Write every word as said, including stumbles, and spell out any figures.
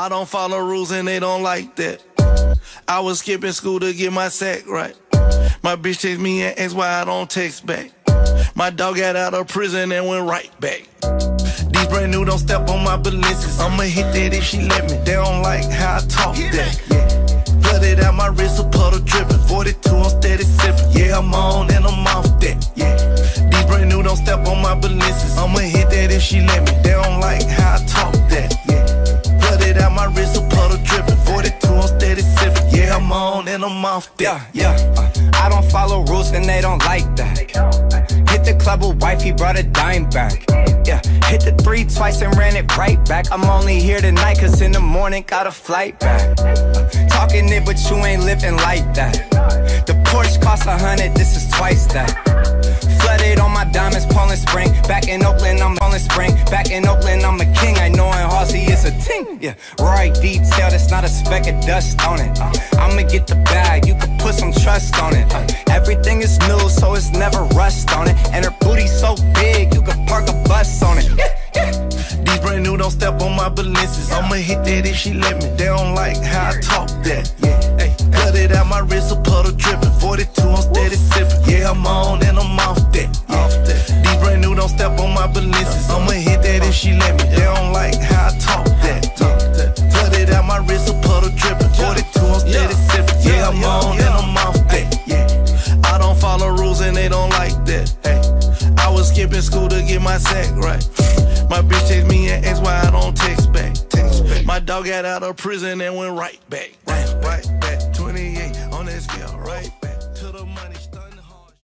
I don't follow rules and they don't like that. I was skipping school to get my sack right. My bitch text me and asked why I don't text back. My dog got out of prison and went right back. These brand new, don't step on my Balenciagas. I'ma hit that if she let me. They don't like how I talk that. Yeah. Flooded out my wrist, a puddle dripping. forty-two, I'm steady sipping. Yeah, I'm on and I'm off that. Yeah. These brand new, don't step on my Balenciagas. I'ma hit that if she let me. They don't like how I talk that. Yeah. Flooded out my wrist, a puddle dripping. forty-two, I'm steady sipping. Yeah, I'm on and I'm off that. Yeah, yeah. Uh, I don't follow rules and they don't like that. Hit the club with wife, he brought a dime back. Yeah, hit the three twice and ran it right back. I'm only here tonight cause in the morning got a flight back. uh, Talking it but you ain't living like that. The Porsche cost a hundred, this is twice that. Flooded on my diamonds, Poland Spring. Back in Oakland, I'm Poland Spring. Back in Oakland, I'm a king. I know in Halsey it's a ting. Yeah, right detail, that's not a speck of dust on it. uh, I'ma get the bag, you can put some trust on it. uh, Everything is new, so it's never rust on it. And her booty's so big, you can park a bus on it. Yeah, yeah. These brand new, don't step on my Balenciagas. I'ma hit that if she let me. They don't like how I talk that. Yeah, hey. Cut it out my wrist, a puddle dripping. forty-two, I'm steady sipping. Yeah, I'm on and I'm off that. Yeah. Off that. These brand new, don't step on my Balenciagas. I'ma hit that if she let me. They don't like how I talk that. Yeah. Cut it out my wrist, a puddle dripping. forty-two, I'm steady sipping. Yeah, I'm on and I'm off that. Yeah. I don't follow rules and they don't like that. Hey. I was skipping school to get my sack right. My bitch text me and asked why I don't text back. Text back. My dog got out of prison and went right back. Right, right back. twenty-eight on that scale, right back.